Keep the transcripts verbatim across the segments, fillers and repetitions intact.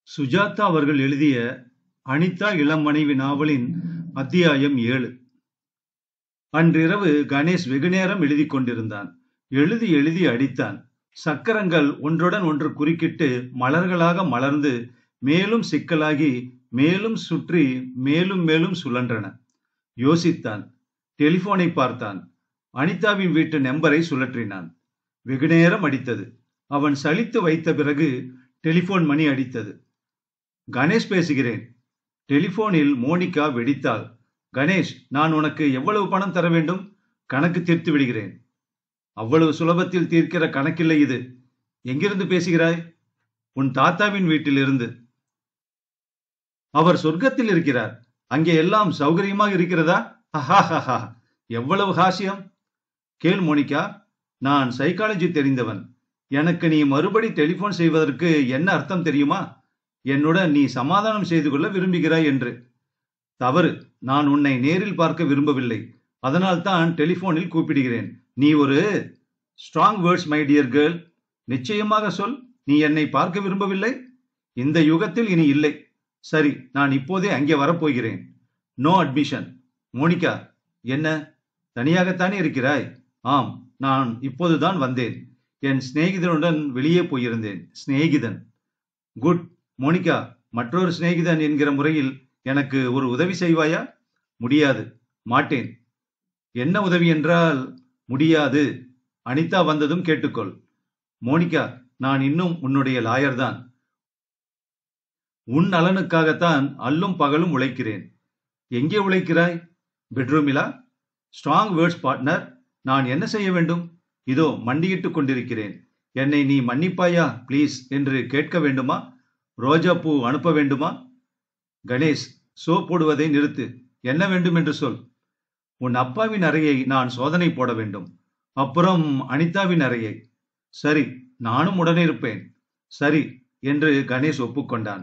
சுஜாதா அவர்கள் எழுதிய அனிதா இளம் மனைவி நாவலின் அத்தியாயம் ஏழு. அன்றிரவு கணேஷ் வெகுநேரம் எழுதி கொண்டிருந்தான். எழுதி எழுதி அடித்தான். சக்கரங்கள் ஒன்றுடன் ஒன்று குறுக்கிட்டு மலர்களாக மலர்ந்து மேலும் சிக்கலாகி மேலும் சுற்றி மேலும் மேலும் சுழன்றன. யோசித்தான். டெலிபோனை பார்த்தான். அனிதாவின் வீட்டு நம்பரை சுழற்றினான். வெகுநேரம் அடித்தது. அவன் சலித்து வைத்த பிறகு டெலிபோன் மணி அடித்தது. கணேஷ் பேசுகிறேன். டெலிபோனில் மோனிகா வெடித்தாள். கணேஷ், நான் உனக்கு எவ்வளவு பணம் தர வேண்டும்? கணக்கு தீர்த்து விடுகிறேன். அவ்வளவு சுலபத்தில் தீர்க்கிற கணக்கில்லை இது. எங்கிருந்து பேசுகிறாய்? உன் தாத்தாவின் வீட்டிலிருந்து. அவர் சொர்க்கத்தில் இருக்கிறார். அங்கே எல்லாம் சௌகரியமாக இருக்கிறதா? ஹஹாஹா, எவ்வளவு ஹாஸ்யம்! கேள் மோனிகா, நான் சைக்காலஜி தெரிந்தவன். எனக்கு நீ மறுபடி டெலிபோன் செய்வதற்கு என்ன அர்த்தம் தெரியுமா? என்னுடன் நீ சமாதானம் செய்து கொள்ள விரும்புகிறாய் என்று. தவறு. நான் உன்னை நேரில் பார்க்க விரும்பவில்லை. அதனால் தான் டெலிபோனில் கூப்பிடுகிறேன். நீ ஒரு strong words my dear girl. நிச்சயமாக சொல். நீ என்னை பார்க்க விரும்பவில்லை? இந்த யுகத்தில் இனி இல்லை. சரி, நான் இப்போதே அங்கே வரப்போகிறேன். No admission. மோனிகா, என்ன தனியாகத்தானே இருக்கிறாய்? ஆம், நான் இப்போதுதான் வந்தேன். என் சிநேகிதனுடன் வெளியே போயிருந்தேன். சிநேகிதன். குட். மோனிகா, மற்றொரு சிநேகிதன் என்கிற முறையில் எனக்கு ஒரு உதவி செய்வாயா? முடியாது. மாட்டேன். என்ன உதவி என்றால்? முடியாது. அனிதா வந்ததும் கேட்டுக்கொள். மோனிகா, நான் இன்னும் உன்னுடைய லாயர் தான். உன் நலனுக்காகத்தான் அல்லும் பகலும் உழைக்கிறேன். எங்கே உழைக்கிறாய்? பெட்ரூமிலா? Strong words partner. நான் என்ன செய்ய வேண்டும்? இதோ மண்டியிட்டுக் கொண்டிருக்கிறேன். என்னை நீ மன்னிப்பாயா பிளீஸ் என்று கேட்க வேண்டுமா? ரோஜா பூ அனுப்ப வேண்டுமா? கணேஷ், சோ போடுவதை நிறுத்து. என்ன வேண்டும் என்று சொல். உன் அப்பாவின் அறையை நான் சோதனை போட வேண்டும். அப்புறம் அனிதாவின் அறையை. சரி, நானும் உடனே இருப்பேன். சரி என்று கணேஷ் ஒப்புக்கொண்டான்.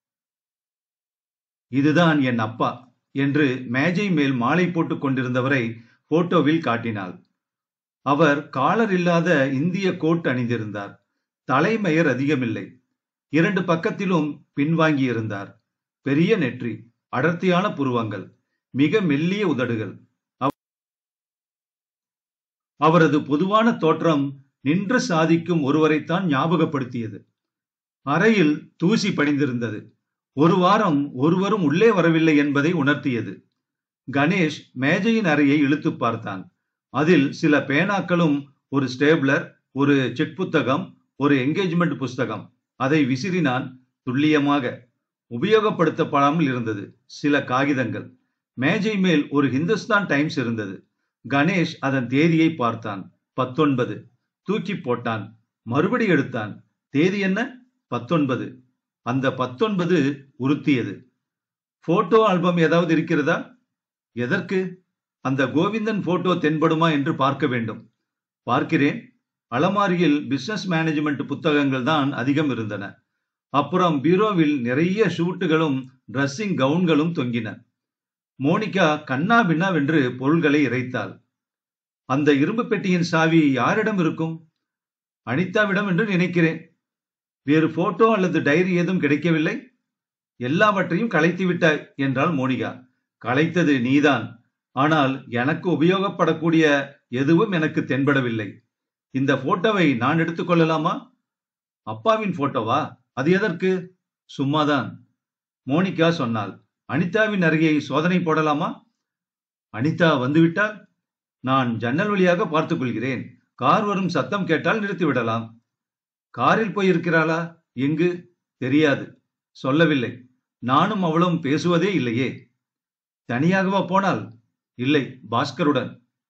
இதுதான் என் அப்பா என்று மேஜை மேல் மாலை போட்டுக் கொண்டிருந்தவரை போட்டோவில் காட்டினாள். அவர் காலர் இல்லாத இந்திய கோட் அணிந்திருந்தார். தலைமயிர் அதிகமில்லை. இரண்டு பக்கத்திலும் பின்வாங்கி இருந்தார். பெரிய நெற்றி, அடர்த்தியான புருவங்கள், மிக மெல்லிய உதடுகள். அவரது பொதுவான தோற்றம் நின்று சாதிக்கும் ஒருவரைத்தான் ஞாபகப்படுத்தியது. அறையில் தூசி படிந்திருந்தது. ஒரு வாரம் ஒருவரும் உள்ளே வரவில்லை என்பதை உணர்த்தியது. கணேஷ் மேஜையின் அறையை இழுத்து பார்த்தான். அதில் சில பேனாக்களும் ஒரு ஸ்டேப்லர், ஒரு செக் புத்தகம், ஒரு என்கேஜ்மெண்ட் புஸ்தகம். அதை விசிறினான். துல்லியமாக உபயோகப்படுத்தப்படாமல் இருந்தது. சில காகிதங்கள். மேஜை மேல் ஒரு ஹிந்துஸ்தான் டைம்ஸ் இருந்தது. கணேஷ் அதன் தேதியை பார்த்தான். பத்தொன்பது. தூக்கி போட்டான். மறுபடி எடுத்தான். தேதி என்ன? பத்தொன்பது. அந்த பத்தொன்பது உறுத்தியது. போட்டோ ஆல்பம் ஏதாவது இருக்கிறதா? எதற்கு? அந்த கோவிந்தன் போட்டோ தென்படுமா என்று பார்க்க வேண்டும். பார்க்கிறேன். அலமாரியில் பிசினஸ் மேனேஜ்மெண்ட் புத்தகங்கள் தான் அதிகம் இருந்தன. அப்புறம் பீரோவில் நிறைய ஷூட்டுகளும் டிரெஸ்ஸிங் கவுன்களும் தொங்கின. மோனிகா கண்ணா பின்னாவென்று பொருள்களை இறைத்தாள். அந்த இரும்பு பெட்டியின் சாவி யாரிடம் இருக்கும்? அனிதாவிடம் என்று நினைக்கிறேன். வேறு போட்டோ அல்லது டைரி ஏதும் கிடைக்கவில்லை? எல்லாவற்றையும் கலைத்து விட்டாய் என்றாள் மோனிகா. கலைத்தது நீதான். ஆனால் எனக்கு உபயோகப்படக்கூடிய எதுவும் எனக்கு தென்படவில்லை. இந்த போட்டோவை நான் எடுத்துக்கொள்ளலாமா? அப்பாவின் போட்டோவா? அது எதற்கு? சும்மாதான். மோனிகா சொன்னாள். அனிதாவின் அறையை சோதனை போடலாமா? அனிதா வந்துவிட்டால்? நான் ஜன்னல் வழியாக பார்த்துக் கொள்கிறேன். கார் வரும் சத்தம் கேட்டால் நிறுத்திவிடலாம். காரில் போயிருக்கிறாளா? எங்கு? தெரியாது. சொல்லவில்லை. நானும் அவளும் பேசுவதே இல்லையே. தனியாகவா போனாள்? இல்லை, பாஸ்கருடன்.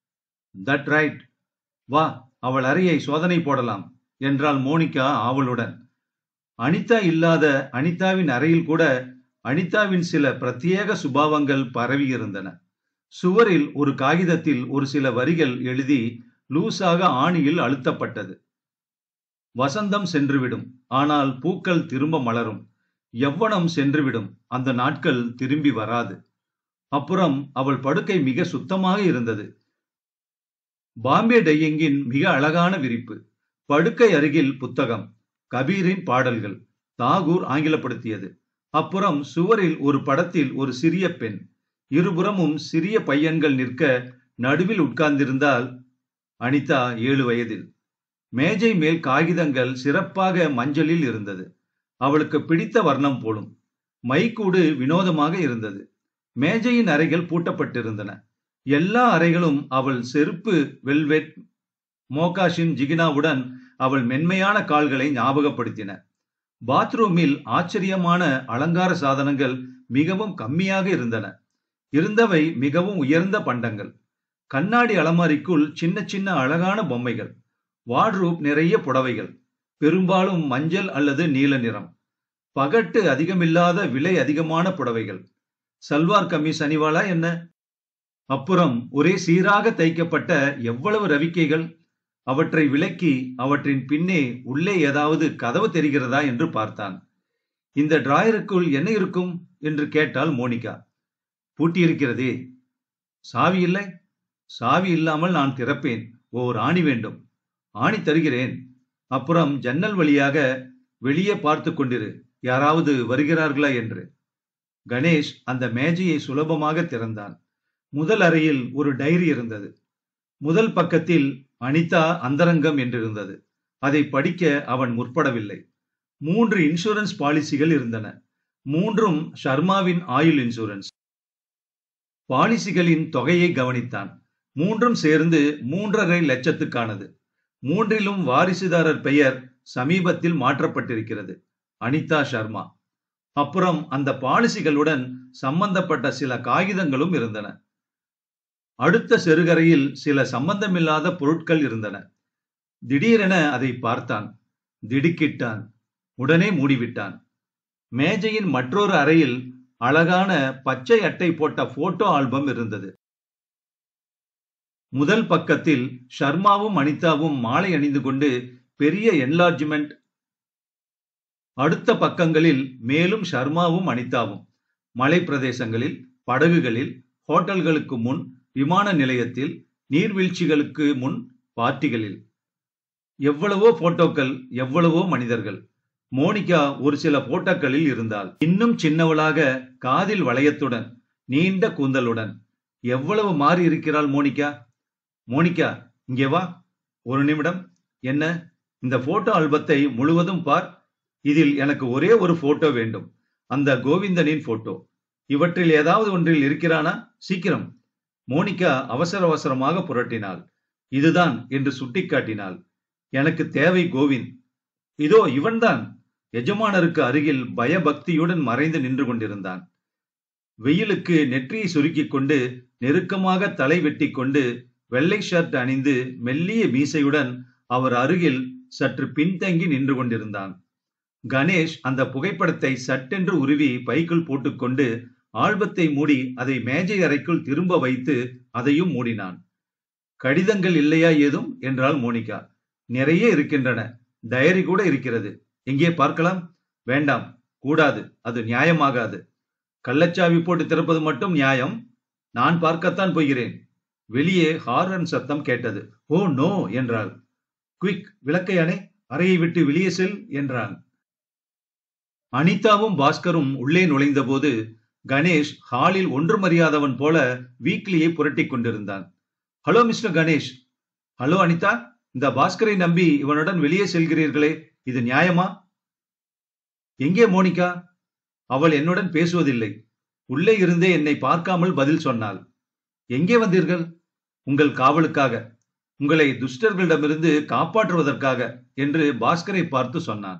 That right. வா, அவள் அறையை சோதனை போடலாம் என்றாள் மோனிகா ஆவலுடன். அனிதா இல்லாத அனிதாவின் அறையில் கூட அனிதாவின் சில பிரத்யேக சுபாவங்கள் பரவி இருந்தன. சுவரில் ஒரு காகிதத்தில் ஒரு சில வரிகள் எழுதி லூசாக ஆணியில் அழுத்தப்பட்டது. வசந்தம் சென்றுவிடும், ஆனால் பூக்கள் திரும்ப மலரும். யவ்வனம் சென்றுவிடும், அந்த நாட்கள் திரும்பி வராது. அப்புறம் அவள் படுக்கை மிக சுத்தமாக இருந்தது. பாம்பே டையிங்கின் மிக அழகான விரிப்பு. படுக்கை அருகில் புத்தகம், கபீரின் பாடல்கள், தாகூர் ஆங்கிலப்படுத்தியது. அப்புறம் சுவரில் ஒரு படத்தில் ஒரு சிறிய பெண், இருபுறமும் சிறிய பையன்கள் நிற்க நடுவில் உட்கார்ந்திருந்தால் அனிதா ஏழு வயதில். மேஜை மேல் காகிதங்கள் சிறப்பாக மஞ்சளில் இருந்தது. அவளுக்கு பிடித்த வர்ணம் போலும். மைக்கூடு வினோதமாக இருந்தது. மேஜையின் அறைகள் பூட்டப்பட்டிருந்தன. எல்லா அறைகளும் அவள் செருப்பு வெல்வெட் மோகாஷின் ஜிகினாவுடன் அவள் மென்மையான கால்களை ஞாபகப்படுத்தின. பாத்ரூமில் ஆச்சரியமான அலங்கார சாதனங்கள் மிகவும் கம்மியாக இருந்தன. இருந்தவை மிகவும் உயர்ந்த பண்டங்கள். கண்ணாடி அலமாரிக்குள் சின்ன சின்ன அழகான பொம்மைகள். வார்ட்ரூப் நிறைய புடவைகள், பெரும்பாலும் மஞ்சள் அல்லது நீல நிறம். பகட்டு அதிகமில்லாத விலை அதிகமான புடவைகள். சல்வார் கமீஸ் அணிவாளா என்ன? அப்புறம் ஒரே சீராக தைக்கப்பட்ட எவ்வளவு ரவிக்கைகள்! அவற்றை விலக்கி அவற்றின் பின்னே உள்ளே ஏதாவது கதவு தெரிகிறதா என்று பார்த்தான். இந்த டிராயருக்குள் என்ன இருக்கும் என்று கேட்டாள் மோனிகா. பூட்டியிருக்கிறதே. சாவி இல்லை? சாவி இல்லாமல் நான் திறப்பேன். ஓர் ஆணி வேண்டும். ஆணி தருகிறேன். அப்புறம் ஜன்னல் வழியாக வெளியே பார்த்து கொண்டிரு, யாராவது வருகிறார்களா என்று. கணேஷ் அந்த மேஜையை சுலபமாக திறந்தான். முதல் அறையில் ஒரு டைரி இருந்தது. முதல் பக்கத்தில் அனிதா அந்தரங்கம் என்றிருந்தது. அதை படிக்க அவன் முற்படவில்லை. மூன்று இன்சூரன்ஸ் பாலிசிகள் இருந்தன. மூன்றும் ஷர்மாவின் ஆயுள் இன்சூரன்ஸ். பாலிசிகளின் தொகையை கவனித்தான். மூன்றும் சேர்ந்து மூன்றரை லட்சத்துக்கானது. மூன்றிலும் வாரிசுதாரர் பெயர் சமீபத்தில் மாற்றப்பட்டிருக்கிறது, அனிதா சர்மா. அப்புறம் அந்த பாலிசிகளுடன் சம்பந்தப்பட்ட சில காகிதங்களும் இருந்தன. அடுத்த செருகரையில் சில சம்பந்தமில்லாத பொருட்கள் இருந்தன. திடீரென அதை பார்த்தான். திடுக்கிட்டான். உடனே மூடிவிட்டான். மேஜையின் மற்றொரு அறையில் அழகான பச்சை அட்டை போட்ட போட்டோ ஆல்பம் இருந்தது. முதல் பக்கத்தில் ஷர்மாவும் அனிதாவும் மாலை அணிந்து கொண்டு பெரிய என்லார்ஜ்மெண்ட். அடுத்த பக்கங்களில் மேலும் ஷர்மாவும் அனிதாவும் மலை பிரதேசங்களில், படகுகளில், ஹோட்டல்களுக்கு முன், விமான நிலையத்தில், நீர்வீழ்ச்சிகளுக்கு முன், பார்ட்டிகளில். எவ்வளவோ போட்டோக்கள், எவ்வளவோ மனிதர்கள். மோனிகா ஒரு சில போட்டோக்களில் இருந்தாள். இன்னும் சின்னவளாக, காதில் வளையத்துடன், நீண்ட கூந்தலுடன். எவ்வளவு மாறி இருக்கிறாள் மோனிகா! மோனிகா, இங்கே வா ஒரு நிமிடம். என்ன? இந்த போட்டோ ஆல்பத்தை முழுவதும் பார். இதில் எனக்கு ஒரே ஒரு போட்டோ வேண்டும். அந்த கோவிந்தனின் போட்டோ. இவற்றில் ஏதாவது ஒன்றில் இருக்கிறானா? சீக்கிரம். மோனிகா அவசர அவசரமாக புரட்டினாள். இதுதான் என்று சுட்டிக்காட்டினாள். எனக்கு தேவை கோவிந்த். இதோ இவன்தான். எஜமானருக்கு அருகில் பயபக்தியுடன் மறைந்து நின்று கொண்டிருந்தான். வெயிலுக்கு நெற்றியை சுருக்கிக் கொண்டு, நெருக்கமாக தலை வெட்டி கொண்டு, வெள்ளை ஷர்ட் அணிந்து, மெல்லிய மீசையுடன் அவர் அருகில் சற்று பின்தங்கி நின்று கொண்டிருந்தான். கணேஷ் அந்த புகைப்படத்தை சட்டென்று உருவி பைக்குள் போட்டுக்கொண்டு ஆல்பத்தை மூடி அதை மேஜை அறைக்குள் திரும்ப வைத்து அதையும் மூடினான். கடிதங்கள் இல்லையா ஏதும் என்றாள் மோனிகா. நிறைய இருக்கின்றன. டயரி கூட இருக்கிறது. எங்கே பார்க்கலாம்? வேண்டாம், கூடாது, அது நியாயமாகாது. கள்ளச்சாவி போட்டு திறப்பது மட்டும் நியாயம். நான் பார்க்கத்தான் போகிறேன். வெளியே ஹாரன் சத்தம் கேட்டது. ஓ நோ என்றாள். குயிக், விளக்கை அணை, அறையை விட்டு வெளியே செல் என்றான். அனிதாவும் பாஸ்கரும் உள்ளே நுழைந்த போது கணேஷ் ஹாலில் ஒன்றுமறியாதவன் போல வீக்லியை புரட்டி கொண்டிருந்தான். Hello mister Ganesh. Hello Anitha, இந்த பாஸ்கரை நம்பி இவனுடன் வெளியே செல்கிறீர்களே, இது நியாயமா? எங்கே மோனிகா? அவள் என்னுடன் பேசுவதில்லை. உள்ளே இருந்தே என்னை பார்க்காமல் பதில் சொன்னாள். எங்கே வந்தீர்கள்? உங்கள் காவலுக்காக, உங்களை துஷ்டர்களிடமிருந்து காப்பாற்றுவதற்காக என்று பாஸ்கரை பார்த்து சொன்னான்.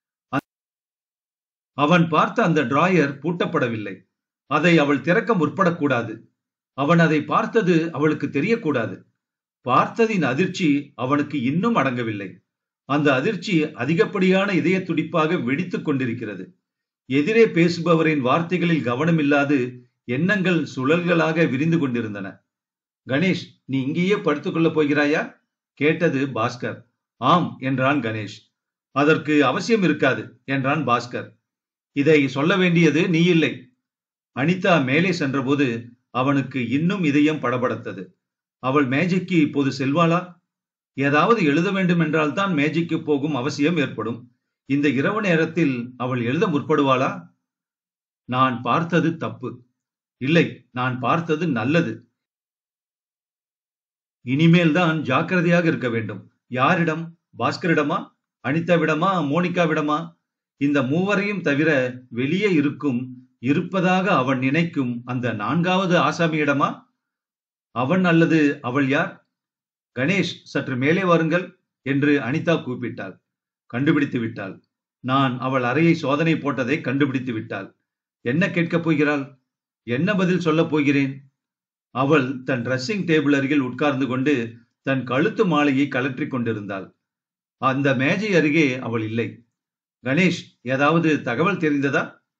அவன் பார்த்த அந்த டிராயர் பூட்டப்படவில்லை. அதை அவள் திறக்க முற்படக்கூடாது. அவன் அதை பார்த்தது அவளுக்கு தெரியக்கூடாது. பார்த்ததின் அதிர்ச்சி அவனுக்கு இன்னும் அடங்கவில்லை. அந்த அதிர்ச்சி அதிகப்படியான இதய துடிப்பாக வெடித்துக் கொண்டிருக்கிறது. எதிரே பேசுபவரின் வார்த்தைகளில் கவனமில்லாது எண்ணங்கள் சுழல்களாக விரிந்து கொண்டிருந்தன. கணேஷ், நீ இங்கேயே படுத்துக் கொள்ளப் போகிறாயா? கேட்டது பாஸ்கர். ஆம் என்றான் கணேஷ். அதற்கு அவசியம் இருக்காது என்றான் பாஸ்கர். இதை சொல்ல வேண்டியது நீ இல்லை. அனிதா மேலே சென்றபோது அவனுக்கு இன்னும் இதயம் படபடத்தது. அவள் மேஜைக்கு இப்போது செல்வாளா? ஏதாவது எழுத வேண்டும் என்றால் தான் மேஜைக்கு போகும் அவசியம் ஏற்படும். இந்த இரவு நேரத்தில் அவள் எழுத முற்படுவாளா? நான் பார்த்தது தப்பு. இல்லை, நான் பார்த்தது நல்லது. இனிமேல் தான் ஜாக்கிரதையாக இருக்க வேண்டும். யாரிடம்? பாஸ்கரிடமா? அனிதாவிடமா? மோனிகாவிடமா? இந்த மூவரையும் தவிர வெளியே இருக்கும் இருப்பதாக அவன் நினைக்கும் அந்த நான்காவது ஆசாமியிடமா? அவன் அல்லது அவள் யார்? கணேஷ், சற்று மேலே வாருங்கள் என்று அனிதா கூப்பிட்டாள். கண்டுபிடித்து விட்டாள். நான் அவள் அறையை சோதனை போட்டதை கண்டுபிடித்து விட்டாள். என்ன கேட்கப் போகிறாள்? என்ன பதில் சொல்லப் போகிறேன்? அவள் தன் ட்ரெஸ்ஸிங் டேபிள் அருகில் உட்கார்ந்து கொண்டு தன் கழுத்து மாலையை கழற்றிக் கொண்டிருந்தாள். அந்த மேஜை அருகே அவள் இல்லை. கணேஷ், ஏதாவது தகவல் தெரிந்ததா?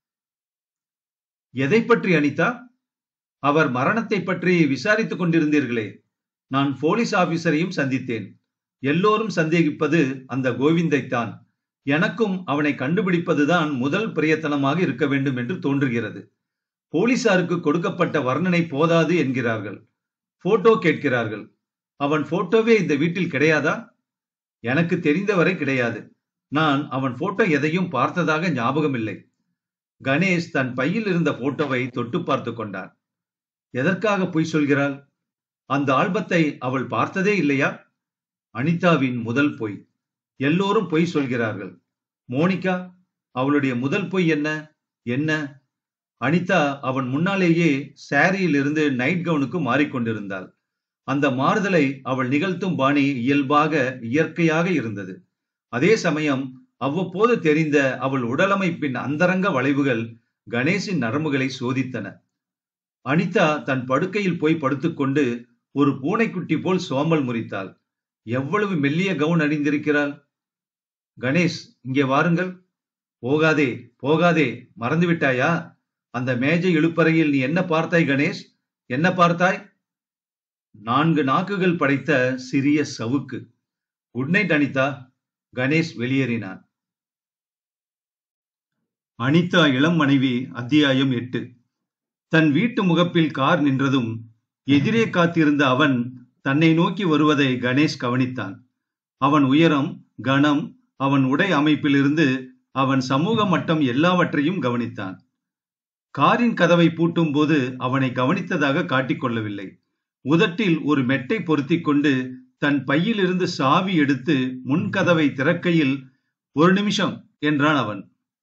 எதை பற்றி அனிதா? அவர் மரணத்தை பற்றி விசாரித்துக் கொண்டிருந்தீர்களே. நான் போலீஸ் ஆபீசரையும் சந்தித்தேன். எல்லோரும் சந்தேகிப்பது அந்த கோவிந்தைத்தான். எனக்கும் அவனை கண்டுபிடிப்பதுதான் முதல் பிரயத்தனமாக இருக்க வேண்டும் என்று தோன்றுகிறது. போலீசாருக்கு கொடுக்கப்பட்ட வர்ணனை போதாது என்கிறார்கள். போட்டோ கேட்கிறார்கள். அவன் போட்டோவே இந்த வீட்டில் கிடையாதா? எனக்கு தெரிந்தவரை கிடையாது. நான் அவன் போட்டோ எதையும் பார்த்ததாக ஞாபகமில்லை. கணேஷ் தன் பையில் இருந்த போட்டோவை தொட்டு பார்த்து கொண்டான். எதற்காக பொய் சொல்கிறாள்? அந்த ஆல்பத்தை அவள் பார்த்ததே இல்லையா? அனிதாவின் முதல் பொய். எல்லோரும் பொய் சொல்கிறார்கள். மோனிகா, அவளுடைய முதல் பொய் என்ன? என்ன? அனிதா அவன் முன்னாலேயே சாரியில் இருந்து நைட் கவுனுக்கு மாறிக்கொண்டிருந்தாள். அந்த மாறுதலை அவள் நிகழ்த்தும் பாணி இயல்பாக இயற்கையாக இருந்தது. அதே சமயம் அவ்வப்போது தெரிந்த அவள் உடலமைப்பின் அந்தரங்க வளைவுகள் கணேஷின் நரம்புகளை சோதித்தன. அனிதா தன் படுக்கையில் போய் படுத்துக்கொண்டு ஒரு பூனைக்குட்டி போல் சோம்பல் முறித்தாள். எவ்வளவு மெல்லிய கவுன் அணிந்திருக்கிறாள்! கணேஷ், இங்கே வாருங்கள். போகாதே, போகாதே, மறந்துவிட்டாயா? அந்த மேஜை இழுப்பறையில் நீ என்ன பார்த்தாய் கணேஷ்? என்ன பார்த்தாய்? நான்கு நாக்குகள் படைத்த சிறிய சவுக்கு. Good night Anitha. கணேஷ் வெளியேறினான். அனிதா இளம் மனைவி. அத்தியாயம் எட்டு. தன் வீட்டு முகப்பில் கார் நின்றதும் எதிரே காத்திருந்த அவன் தன்னை நோக்கி வருவதை கணேஷ் கவனித்தான். அவன் உயரம், கனம், அவன் உடை அமைப்பிலிருந்து அவன் சமூக மட்டம் எல்லாவற்றையும் கவனித்தான். காரின் கதவை பூட்டும் போது அவனை கவனித்ததாக காட்டிக்கொள்ளவில்லை. உதட்டில் ஒரு மெட்டை பொருத்தி கொண்டு தன் பையிலிருந்து சாவி எடுத்து முன்கதவை திறக்கையில் ஒரு நிமிஷம் என்றான் அவன்.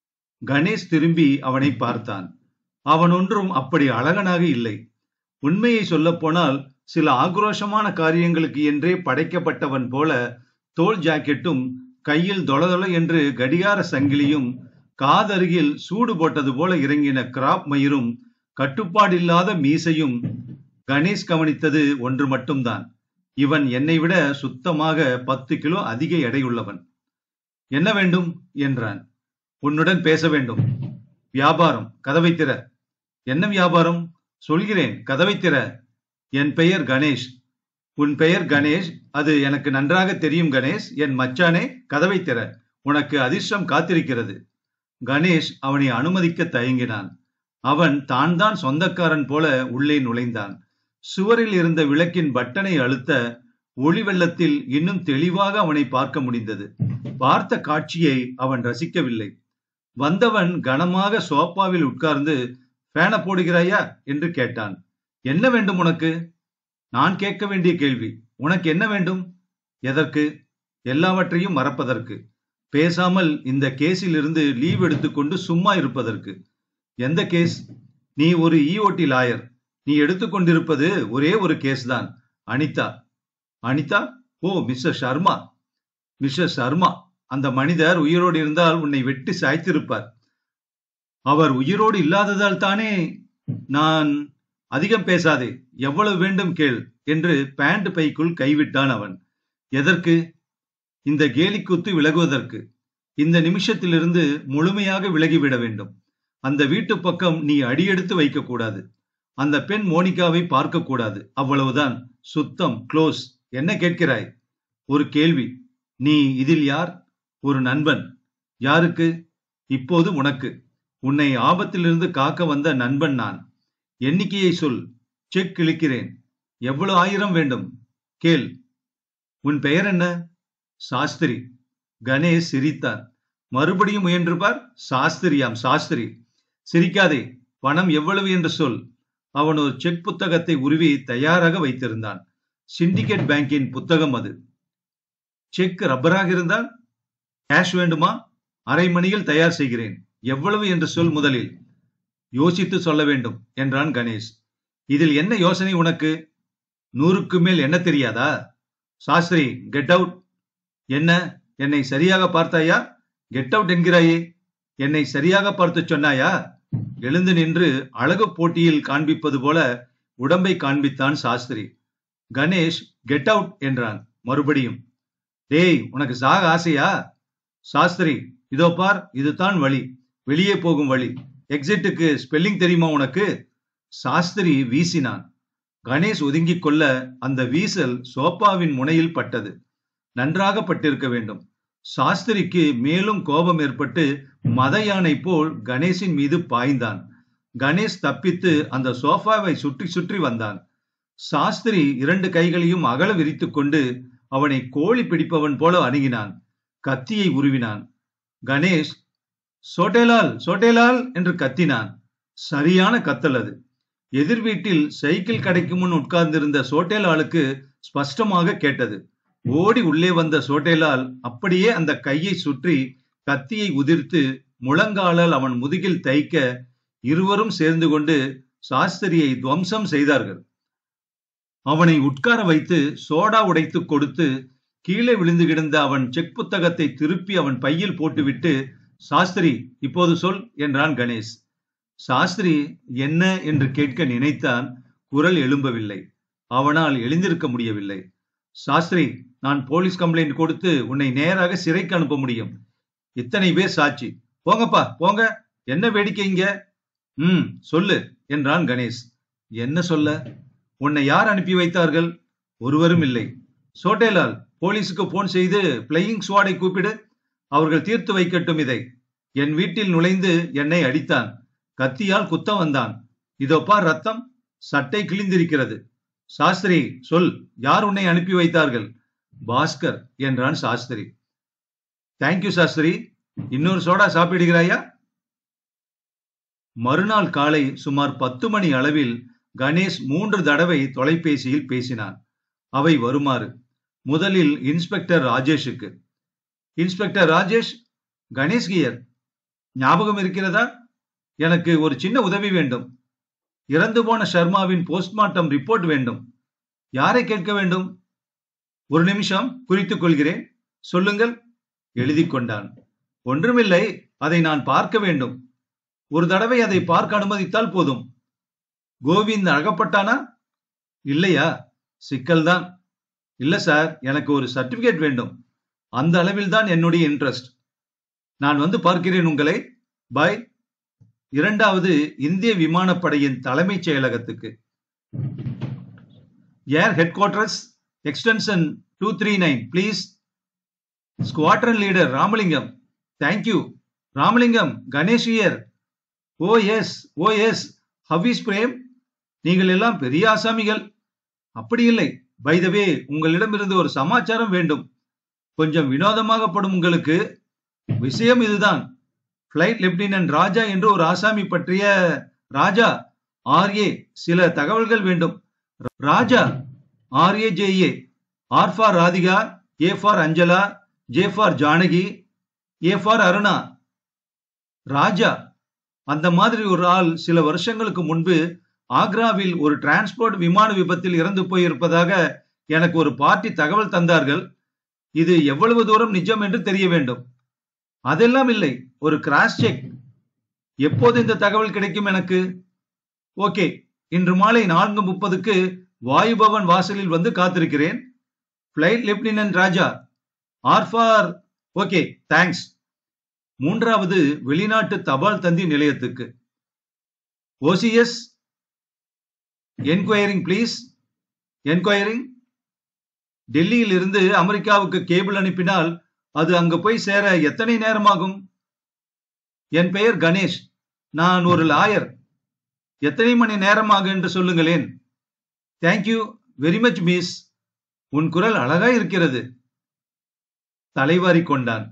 கணேஷ் திரும்பி அவனை பார்த்தான். அவன் ஒன்றும் அப்படி அழகனாக இல்லை. உண்மையை சொல்ல போனால் சில ஆக்ரோஷமான காரியங்களுக்கு என்றே படைக்கப்பட்டவன் போல தோல் ஜாக்கெட்டும் கையில் தொளதொள என்று கடிகார சங்கிலியும் காதருகில் சூடு போட்டது போல இறங்கின கிராப் மயிரும் கட்டுப்பாடில்லாத மீசையும். கணேஷ் கவனித்தது ஒன்று மட்டும்தான். இவன் என்னை விட சுத்தமாக பத்து கிலோ அதிக எடையுள்ளவன். என்ன வேண்டும் என்றான். உன்னுடன் பேச வேண்டும். வியாபாரம். கதவை திற. என்ன வியாபாரம்? சொல்கிறேன், கதவை திற. என் பெயர் கணேஷ். உன் பெயர் கணேஷ், அது எனக்கு நன்றாக தெரியும் கணேஷ். என் மச்சானே, கதவை திற. உனக்கு அதிர்ஷ்டம் காத்திருக்கிறது. கணேஷ் அவனை அனுமதிக்க தயங்கினான். அவன் தான் தான் சொந்தக்காரன் போல உள்ளே நுழைந்தான். சுவரில் இருந்த விளக்கின் பட்டனை அழுத்த ஒளி வெள்ளத்தில் இன்னும் தெளிவாக அவனை பார்க்க முடிந்தது. பார்த்த காட்சியை அவன் ரசிக்கவில்லை. வந்தவன் கனமாக சோப்பாவில் உட்கார்ந்து ஃபேனை போடுகிறாயா என்று கேட்டான். என்ன வேண்டும் உனக்கு? நான் கேட்க வேண்டிய கேள்வி. உனக்கு என்ன வேண்டும்? எதற்கு? எல்லாவற்றையும் மறப்பதற்கு. பேசாமல் இந்த கேஸில் இருந்து லீவ் எடுத்துக்கொண்டு சும்மா இருப்பதற்கு. எந்த கேஸ்? நீ ஒரு இஓடி லாயர். நீ எடுத்துக்கொண்டிருப்பது ஒரே ஒரு கேஸ் தான். Anitha. Anitha? Oh, mister Sharma. Mister Sharma, அந்த மனிதர் உயிரோடு இருந்தால் உன்னை வெட்டி சாய்த்திருப்பார். அவர் உயிரோடு இல்லாததால் தானே நான்... அதிகம் பேசாதே, எவ்வளவு வேண்டும் கேள் என்று பேண்ட் பைக்குள் கைவிட்டான் அவன். எதற்கு? இந்த கேலிக்கூத்து விலகுவதற்கு. இந்த நிமிஷத்திலிருந்து முழுமையாக விலகிவிட வேண்டும். அந்த வீட்டு பக்கம் நீ அடியெடுத்து வைக்க கூடாது. அந்த பெண் மோனிகாவை பார்க்க கூடாது. அவ்வளவுதான். சுத்தம். க்ளோஸ். என்ன கேட்கிறாய்? ஒரு கேள்வி. நீ இதில் யார்? ஒரு நண்பன். யாருக்கு? இப்போது உனக்கு. உன்னை ஆபத்திலிருந்து காக்க வந்த நண்பன் நான். எண்ணிக்கையை சொல். செக் கிழிக்கிறேன். எவ்வளவு ஆயிரம் வேண்டும்? கேள். உன் பெயர் என்ன? சாஸ்திரி. கணேஷ் சிரித்தார். மறுபடியும் முயன்று பார். சாஸ்திரியாம், சாஸ்திரி. சிரிக்காதே, பணம் எவ்வளவு என்று சொல். அவன் ஒரு செக் புத்தகத்தை உருவி தயாராக வைத்திருந்தான். சிண்டிகேட் பேங்கின் புத்தகம் அது. செக் ரப்பராக இருந்தால் கேஷ் வேண்டுமா? அரை மணியில் தயார் செய்கிறேன். எவ்வளவு என்று சொல் முதலில். யோசித்து சொல்ல வேண்டும் என்றான் கணேஷ். இதில் என்ன யோசனை உனக்கு? நூறுக்கு மேல் என்ன தெரியாதா? Shastri, get out. என்ன, என்னை சரியாக பார்த்தாயா? கெட் அவுட் என்கிறாயே. என்னை சரியாக பார்த்து சொன்னாயா? எழுந்து நின்று அழகு போட்டியில் காண்பிப்பது போல உடம்பை காண்பித்தான் சாஸ்திரி. கணேஷ் கெட் அவுட் என்றான் மறுபடியும். டேய், உனக்கு சாக ஆசையா? சாஸ்திரி, இதோ பார், இதுதான் வழி, வெளியே போகும் வழி. எக்ஸிட்டுக்கு ஸ்பெல்லிங் தெரியுமா உனக்கு? சாஸ்திரி வீசினான். கணேஷ் ஒதுங்கிக் கொள்ள அந்த வீசல் சோப்பாவின் முனையில் பட்டது. நன்றாக பட்டிருக்க வேண்டும். சாஸ்திரிக்கு மேலும் கோபம் ஏற்பட்டு மத யானை போல் கணேஷின் மீது பாய்ந்தான். கணேஷ் தப்பித்து அந்த சோஃபாவை சுற்றி சுற்றி வந்தான். சாஸ்திரி இரண்டு கைகளையும் அகல விரித்துக் கொண்டு அவனை கோழி பிடிப்பவன் போல அணுகினான். கத்தியை உருவினான். கணேஷ் சோட்டேலால், சோட்டேலால் என்று கத்தினான். சரியான கத்தல் அது. எதிர் வீட்டில் சைக்கிள் கடைக்கு முன் உட்கார்ந்திருந்த சோட்டேலாலுக்கு ஸ்பஷ்டமாக கேட்டது. ஓடி உள்ளே வந்த சோட்டேலால் அப்படியே அந்த கையை சுற்றி கத்தியை உதிர்த்து முழங்காலால் அவன் முதுகில் தைக்க இருவரும் சேர்ந்து கொண்டு சாஸ்திரியை துவம்சம் செய்தார்கள். அவனை உட்கார வைத்து சோடா உடைத்து கொடுத்து கீழே விழுந்து கிடந்த அவன் செக் புத்தகத்தை திருப்பி அவன் பையில் போட்டுவிட்டு, சாஸ்திரி, இப்போது சொல் என்றான் கணேஷ். சாஸ்திரி என்ன என்று கேட்க நினைத்தான். குரல் எழும்பவில்லை. அவனால் எழுந்திருக்க முடியவில்லை. சாஸ்திரி, நான் போலீஸ் கம்ப்ளைண்ட் கொடுத்து உன்னை நேராக சிறைக்கு அனுப்ப முடியும். இத்தனை பேர் சாட்சி. போங்கப்பா போங்க. என்ன வேடிக்கை இங்க? ம் சொல்லு என்றான் கணேஷ். என்ன சொல்ல? உன்னை யார் அனுப்பி வைத்தார்கள்? ஒருவரும் இல்லை. சோட்டேலால், போலீஸுக்கு போன் செய்து பிளையிங் ஸ்குவாடை கூப்பிடு. அவர்கள் தீர்த்து வைக்கட்டும் இதை. என் வீட்டில் நுழைந்து என்னை அடித்தான். கத்தியால் குத்த வந்தான். இதோ பார், ரத்தம். சட்டை கிழிந்திருக்கிறது. சாஸ்திரி சொல், யார் உன்னை அனுப்பி வைத்தார்கள்? பாஸ்கர் என்றான் சாஸ்திரி. தேங்க்யூ சாஸ்திரி. இன்னொரு சோடா சாப்பிடுகிறாயா? மறுநாள் காலை சுமார் பத்து மணி அளவில் கணேஷ் மூன்று தடவை தொலைபேசியில் பேசினான். அவை வருமாறு. முதலில் இன்ஸ்பெக்டர் ராஜேஷுக்கு. Inspector Rajesh, Ganesh here. ஞாபகம் இருக்கிறதா? எனக்கு ஒரு சின்ன உதவி வேண்டும். இறந்து போன சர்மாவின் போஸ்ட்மார்ட்டம் ரிப்போர்ட் வேண்டும். யாரை கேட்க வேண்டும்? ஒரு நிமிஷம், குறித்துக் கொள்கிறேன். சொல்லுங்கள். எழுதி கொண்டான். ஒன்றுமில்லை, அதை நான் பார்க்க வேண்டும். ஒரு தடவை அதை பார்க்க அனுமதித்தால் போதும். கோவிந்த் அகப்பட்டானா? இல்லையா? சிக்கல்தான். இல்ல சார், எனக்கு ஒரு சர்டிபிகேட் வேண்டும். அந்த அளவில் தான் என்னுடைய இன்ட்ரெஸ்ட். நான் வந்து பார்க்கிறேன் உங்களை. பாய். இரண்டாவது, இந்திய விமானப்படையின் தலைமைச் செயலகத்துக்கு. Air headquarters, extension two three nine please. Squadron leader Ramalingam. Thank you. Ramalingam, Ganesh here. Oh yes, oh yes. How is Prem? நீங்கள் எல்லாம் பெரிய ஆசாமிகள். அப்படி இல்லை. பை த வே, உங்களிடமிருந்து ஒரு சமாச்சாரம் வேண்டும். கொஞ்சம் வினோதமாகப்படும் உங்களுக்கு. விஷயம் இதுதான். பிளைட் லெப்டினன்ட் ராஜா என்று ஒரு ஆசாமி பற்றிய. ராஜா, ஆர்ஏ, சில தகவல்கள் வேண்டும். Raja, RA JA. R for Radhika, A for Anjala, J for Janaki, A for Aruna. Raja, அந்த மாதிரி ஒரு ஆள் சில வருஷங்களுக்கு முன்பு ஆக்ராவில் ஒரு டிரான்ஸ்போர்ட் விமான விபத்தில் இறந்து போயிருப்பதாக எனக்கு ஒரு பார்ட்டி தகவல் தந்தார்கள். இது எவ்வளவு தூரம் நிஜம் என்று தெரிய வேண்டும். அதெல்லாம் இல்லை, ஒரு கிராஸ் செக். எப்போது இந்த தகவல் கிடைக்கும் எனக்கு? ஓகே, இன்று மாலை நான்கு முப்பதுக்கு வாயுபவன் வாசலில் வந்து காத்திருக்கிறேன். Flight lieutenant Raja, R for. Okay, thanks. மூன்றாவது, வெளிநாட்டு தபால் தந்தி நிலையத்துக்கு. OCS, enquiring please. என்கொயரிங். டெல்லியில் இருந்து அமெரிக்காவுக்கு கேபிள் அனுப்பினால் அது அங்கு போய் சேர எத்தனை நேரமாகும்? என் பெயர் கணேஷ். நான் ஒரு லாயர். எத்தனை மணி நேரமாக என்று சொல்லுங்களேன். Thank you very much miss. உன் குரல் அழகாய் இருக்கிறது. தலைவாரி கொண்டான்.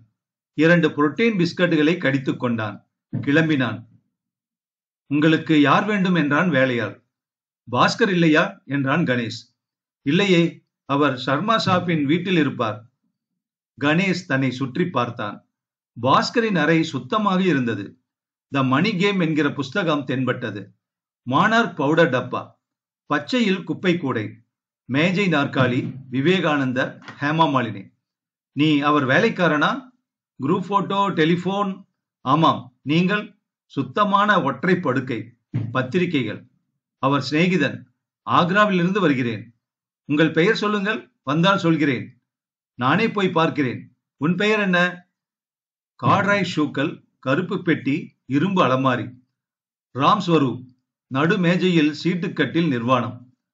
இரண்டு புரோட்டீன் பிஸ்கட்டுகளை கடித்துக் கொண்டான். கிளம்பினான். உங்களுக்கு யார் வேண்டும் என்றான் வேலையாள். பாஸ்கர் இல்லையா என்றான் கணேஷ். இல்லையே, அவர் சர்மா ஷாப்பின் வீட்டில் இருப்பார். கணேஷ் தன்னை சுற்றி பார்த்தான். பாஸ்கரின் அறை சுத்தமாக இருந்தது. த மணி கேம் என்கிற புஸ்தகம் தென்பட்டது. மானார்க் பவுடர் டப்பா, பச்சையில் குப்பை கூடை, மேஜை நாற்காலி, விவேகானந்தர், ஹேமாமாலினி. நீ அவர் வேலைக்காரனா? Group photo, telephone. ஆமாம். நீங்கள்? சுத்தமான ஒற்றை படுக்கை, பத்திரிகைகள். அவர் சிநேகிதன். ஆக்ராவிலிருந்து வருகிறேன். உங்கள் பெயர் சொல்லுங்கள், வந்தால் சொல்கிறேன். நானே போய் பார்க்கிறேன். உன் பெயர் என்ன? கார்ட்ராய் ஷூக்கள், கருப்பு பெட்டி, இரும்பு அலமாரி. ராம் ஸ்வரூப். நடு மேஜையில் சீட்டுக்கட்டில் நிர்வாணம்.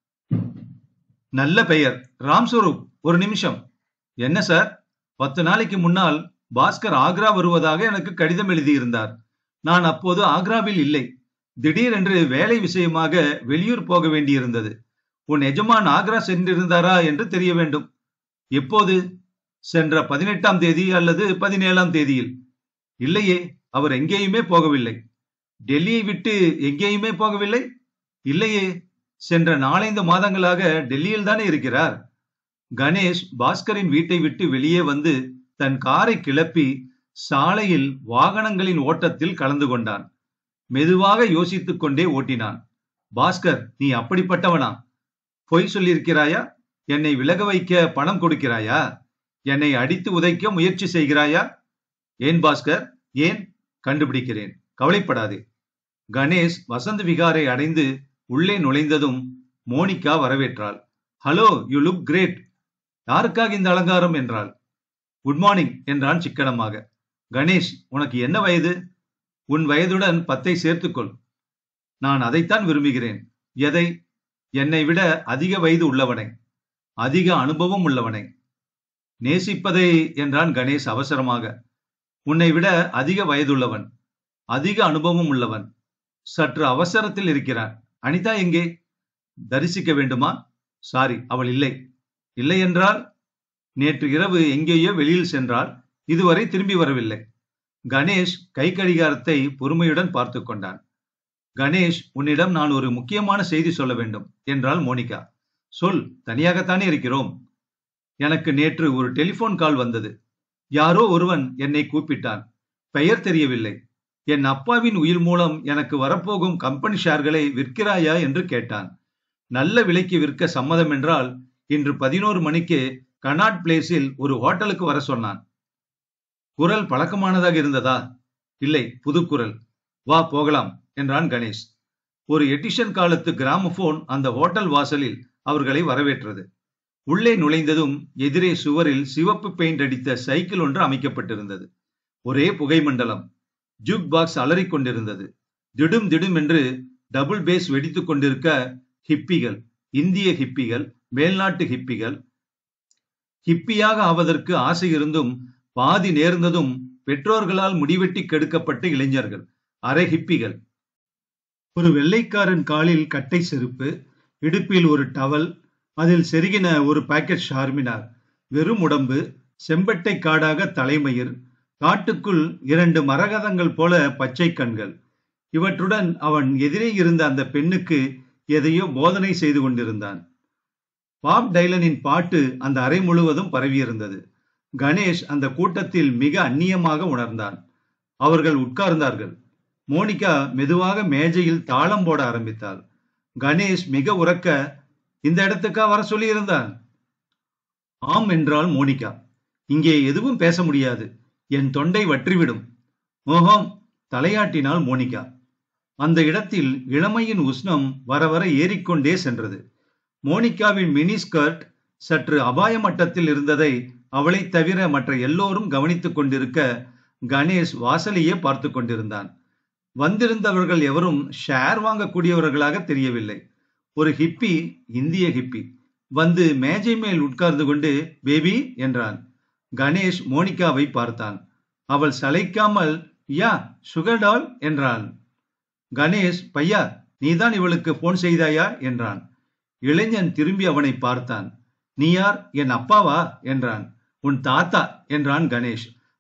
நல்ல பெயர், ராம் ஸ்வரூப். ஒரு நிமிஷம். என்ன சார்? பத்து நாளைக்கு முன்னால் பாஸ்கர் ஆக்ரா வருவதாக எனக்கு கடிதம் எழுதியிருந்தார். நான் அப்போது ஆக்ராவில் இல்லை. திடீரென்று வேலை விஷயமாக வெளியூர் போக வேண்டியிருந்தது. உன் எஜமான் ஆக்ரா சென்றிருந்தாரா என்று தெரிய வேண்டும். எப்போது? சென்ற பதினெட்டாம் தேதி அல்லது பதினேழாம் தேதியில். இல்லையே, அவர் எங்கேயுமே போகவில்லை. டெல்லியை விட்டு எங்கேயுமே போகவில்லை? இல்லையே, சென்ற நாலைந்து மாதங்களாக டெல்லியில் தானே இருக்கிறார். கணேஷ் பாஸ்கரின் வீட்டை விட்டு வெளியே வந்து தன் காரை கிளப்பி சாலையில் வாகனங்களின் ஓட்டத்தில் கலந்து கொண்டான். மெதுவாக யோசித்துக் கொண்டே ஓட்டினான். பாஸ்கர், நீ அப்படிப்பட்டவனா? பொய் சொல்லியிருக்கிறாயா? என்னை விலக வைக்க பணம் கொடுக்கிறாயா? என்னை அடித்து உதைக்க முயற்சி செய்கிறாயா? ஏன் பாஸ்கர், ஏன்? கண்டுபிடிக்கிறேன், கவலைப்படாதே. கணேஷ் வசந்த் விகாரை அடைந்து உள்ளே நுழைந்ததும் மோனிகா வரவேற்றாள். Hello, you look great. யாருக்காக இந்த அலங்காரம் என்றாள். குட் மார்னிங் என்றான் சிக்கனமாக. கணேஷ், உனக்கு என்ன வயது? உன் வயதுடன் பத்தை சேர்த்துக்கொள். நான் அதைத்தான் விரும்புகிறேன். எதை? என்னை விட அதிக வயது உள்ளவனை, அதிக அனுபவம் உள்ளவனை. நேசிப்பதை என்றான் கணேஷ் அவசரமாக. உன்னை விட அதிக வயதுள்ளவன், அதிக அனுபவம் உள்ளவன். சற்று அவசரத்தில் இருக்கிறான். அனிதா எங்கே? தரிசிக்க வேண்டுமா? சாரி, அவள் இல்லை. இல்லை என்றால்? நேற்று இரவு எங்கேயோ வெளியில் சென்றால், இதுவரை திரும்பி வரவில்லை. கணேஷ் கை கடிகாரத்தை பொறுமையுடன் பார்த்து கொண்டான். கணேஷ், உன்னிடம் நான் ஒரு முக்கியமான செய்தி சொல்ல வேண்டும் என்றாள் மோனிகா. சொல், தனியாகத்தானே இருக்கிறோம். எனக்கு நேற்று ஒரு டெலிபோன் கால் வந்தது. யாரோ ஒருவன் என்னை கூப்பிட்டான். பெயர் தெரியவில்லை. என் அப்பாவின் உயிர் மூலம் எனக்கு வரப்போகும் கம்பெனி ஷேர்களை விற்கிறாயா என்று கேட்டான். நல்ல விலைக்கு விற்க சம்மதம் என்றால் இன்று பதினோரு மணிக்கு கனாட் பிளேஸில் ஒரு ஹோட்டலுக்கு வர சொன்னான். குரல் பழக்கமானதாக இருந்ததா? இல்லை, புது குரல். வா போகலாம் என்றான் கணேஷ். ஒரு எடிஷன் காலத்து கிராமபோன் அந்த ஹோட்டல் வாசலில் அவர்களை வரவேற்றது. உள்ளே நுழைந்ததும் எதிரே சுவரில் சிவப்பு பெயிண்ட் அடித்த சைக்கிள் ஒன்று அமைக்கப்பட்டிருந்தது. ஒரே புகை மண்டலம். ஜூக் பாக்ஸ் அலறிக் கொண்டிருந்தது. திடும் திடும் என்று டபுள் பேஸ் வெடித்துக் கொண்டிருக்க ஹிப்பிகள், இந்திய ஹிப்பிகள், மேல்நாட்டு ஹிப்பிகள். ஹிப்பியாக ஆவதற்கு ஆசை இருந்தும் பாதி நேர்ந்ததும் பெற்றோர்களால் முடிவெட்டி கெடுக்கப்பட்ட இளைஞர்கள், அரை ஹிப்பிகள். ஒரு வெள்ளைக்காரன் காலில் கட்டை செருப்பு, இடுப்பில் ஒரு டவல், அதில் செருகின ஒரு பாக்கெட் ஷார்மினார், வெறும் உடம்பு, செம்பட்டை காடாக தலைமயிர், காட்டுக்குள் இரண்டு மரகதங்கள் போல பச்சை கண்கள். இவற்றுடன் அவன் எதிரே இருந்த அந்த பெண்ணுக்கு எதையோ போதனை செய்து கொண்டிருந்தான். பாப் டைலனின் பாட்டு அந்த அறை முழுவதும் பரவியிருந்தது. கணேஷ் அந்த கூட்டத்தில் மிக அந்நியமாக உணர்ந்தான். அவர்கள் உட்கார்ந்தார்கள். மோனிகா மெதுவாக மேஜையில் தாளம் போட ஆரம்பித்தாள். கணேஷ் மிக உரக்க, இந்த இடத்துக்கா வர சொல்லி இருந்தான்? ஆம் என்றாள் மோனிகா. இங்கே எதுவும் பேச முடியாது, என் தொண்டை வற்றிவிடும். மோகம், தலையாட்டினாள் மோனிகா. அந்த இடத்தில் இளமையின் உஷ்ணம் வர வர ஏறிக்கொண்டே சென்றது. மோனிகாவின் மினி ஸ்கர்ட் சற்று அபாய மட்டத்தில் இருந்ததை அவளை தவிர மற்ற எல்லோரும் கவனித்துக் கொண்டிருக்க கணேஷ் வாசலையே பார்த்து கொண்டிருந்தான். வந்திருந்தவர்கள் எவரும் ஷேர் வாங்கக்கூடியவர்களாக தெரியவில்லை. ஒரு ஹிப்பி, இந்திய ஹிப்பி, வந்து மேஜை மேல் உட்கார்ந்து கொண்டு பேபி என்றான். கணேஷ் மோனிகாவை பார்த்தான். அவள் சளைக்காமல் யா சுகர் டால் என்றாள். கணேஷ், பையா, நீதான் இவளுக்கு போன் செய்தாயா என்றான். இளைஞன் திரும்பி அவனை பார்த்தான். நீ யார்? என் அப்பாவா என்றான். உன் தாத்தா என்றான் Ganesh.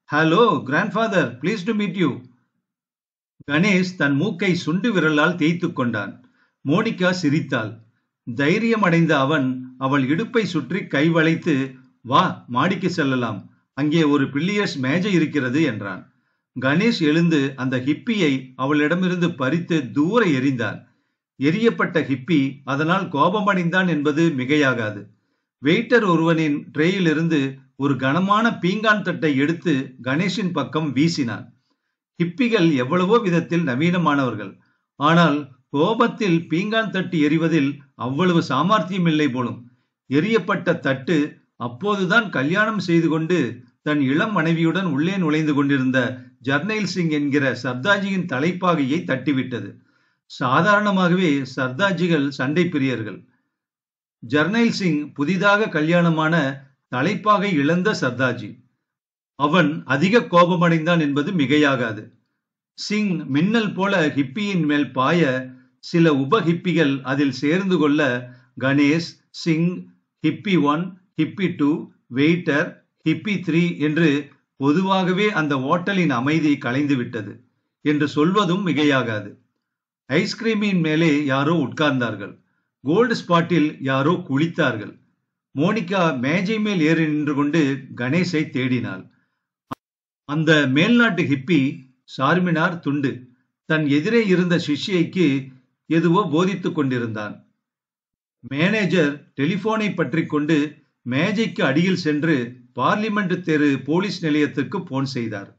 Hello grandfather, please to meet you. Ganesh தன் மூக்கை சுண்டு விரலால் தேய்த்து கொண்டான். மோனிகா சிரித்தாள். தைரியம் அடைந்த அவன் அவள் இடுப்பை சுற்றி கை வளைத்து, வா மாடிக்கு செல்லலாம், அங்கே ஒரு பில்லியர்ஸ் மேஜை இருக்கிறது என்றான். கணேஷ் எழுந்து அந்த ஹிப்பியை அவளிடமிருந்து பறித்து தூர எறிந்தான். எரியப்பட்ட ஹிப்பி அதனால் கோபமடைந்தான் என்பது மிகையாகாது. வெயிட்டர் ஒருவனின் ட்ரேயிலிருந்து ஒரு கனமான பீங்கான் தட்டை எடுத்து கணேஷின் பக்கம் வீசினான். ஹிப்பிகள் எவ்வளவோ விதத்தில் நவீனமானவர்கள், ஆனால் கோபத்தில் பீங்கான் தட்டு எறிவதில் அவ்வளவு சாமர்த்தியம் இல்லை போலும். எரியப்பட்ட தட்டு அப்போதுதான் கல்யாணம் செய்து கொண்டு தன் இளம் மனைவியுடன் உள்ளே நுழைந்து கொண்டிருந்த ஜர்னைல் சிங் என்கிற சர்தாஜியின் தலைப்பாகையை தட்டிவிட்டது. சாதாரணமாகவே சர்தாஜிகள் சண்டை பிரியர்கள். ஜர்னைல் சிங் புதிதாக கல்யாணமான தலைப்பாகை இழந்த சர்தாஜி. அவன் அதிக கோபமடைந்தான் என்பது மிகையாகாது. சிங் மின்னல் போல ஹிப்பியின் மேல் பாய, சில உப ஹிப்பிகள் அதில் சேர்ந்து கொள்ள Ganesh, Singh, hippie one, hippie two, waiter, hippie three என்று பொதுவாகவே அந்த ஓட்டலின் அமைதி கலைந்து விட்டது என்று சொல்வதும் மிகையாகாது. ஐஸ்கிரீமின் மேலே யாரோ உட்கார்ந்தார்கள். கோல்டு ஸ்பாட்டில் யாரோ குளித்தார்கள். மோனிகா மேஜை மேல் ஏறி நின்று கொண்டு கணேஷை தேடினாள். அந்த மேல்நாட்டு ஹிப்பி சார்மினார் துண்டு தன் எதிரே இருந்த சிஷ்யைக்கு எதுவோ போதித்துக் கொண்டிருந்தான். மேனேஜர் டெலிபோனை பற்றி கொண்டு மேஜைக்கு அடியில் சென்று பார்லிமெண்ட் தெரு போலீஸ் நிலையத்துக்கு போன் செய்தார்.